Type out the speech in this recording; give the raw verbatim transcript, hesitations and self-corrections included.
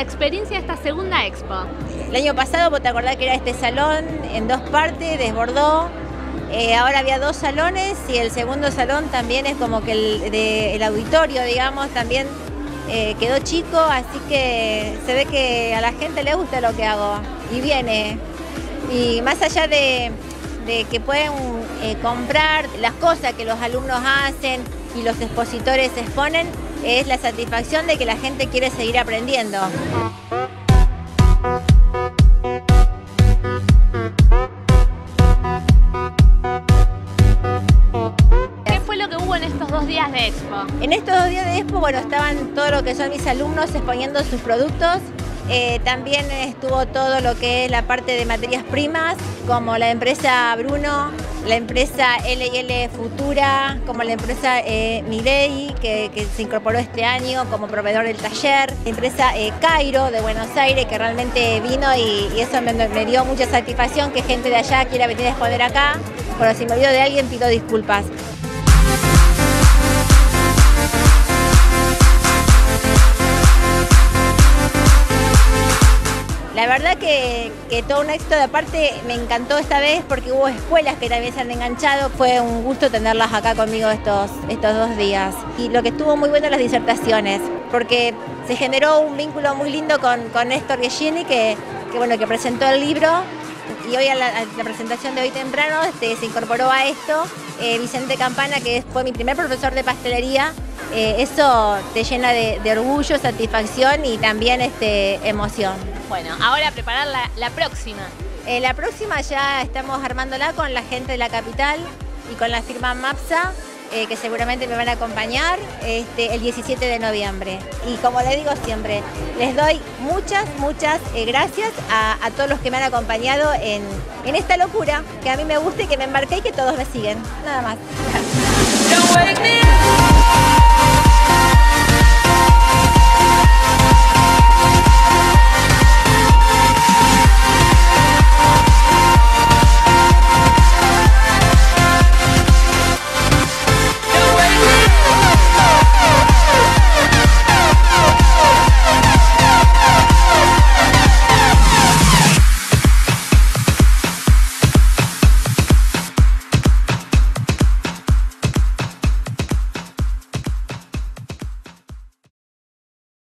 la experiencia de esta segunda expo? El año pasado, vos te acordás que era este salón en dos partes, desbordó. Eh, ahora había dos salones y el segundo salón también es como que el, de, el auditorio, digamos, también eh, quedó chico, así que se ve que a la gente le gusta lo que hago y viene. Y más allá de, de que pueden eh, comprar las cosas que los alumnos hacen y los expositores exponen, es la satisfacción de que la gente quiere seguir aprendiendo. En estos dos días de expo? En estos dos días de expo, bueno, estaban todo lo que son mis alumnos exponiendo sus productos. Eh, también estuvo todo lo que es la parte de materias primas, como la empresa Bruno, la empresa L y L Futura, como la empresa eh, Midei, que, que se incorporó este año como proveedor del taller, la empresa eh, Cairo de Buenos Aires, que realmente vino y, y eso me, me dio mucha satisfacción que gente de allá quiera venir a exponer acá. Bueno, si me olvido de alguien, pido disculpas. La verdad que, que todo un éxito, de aparte me encantó esta vez porque hubo escuelas que también se han enganchado, fue un gusto tenerlas acá conmigo estos, estos dos días. Y lo que estuvo muy bueno las disertaciones, porque se generó un vínculo muy lindo con, con Néstor Gellini, que, que, bueno, que presentó el libro, y hoy a la, a la presentación de hoy temprano este, se incorporó a esto eh, Vicente Campana, que fue mi primer profesor de pastelería. Eh, eso te llena de, de orgullo, satisfacción y también este, emoción. Bueno, ahora a preparar la, la próxima. Eh, la próxima ya estamos armándola con la gente de la capital y con la firma MAPSA, eh, que seguramente me van a acompañar este, el diecisiete de noviembre. Y como les digo siempre, les doy muchas, muchas eh, gracias a, a todos los que me han acompañado en, en esta locura, que a mí me gusta y que me embarqué y que todos me siguen. Nada más.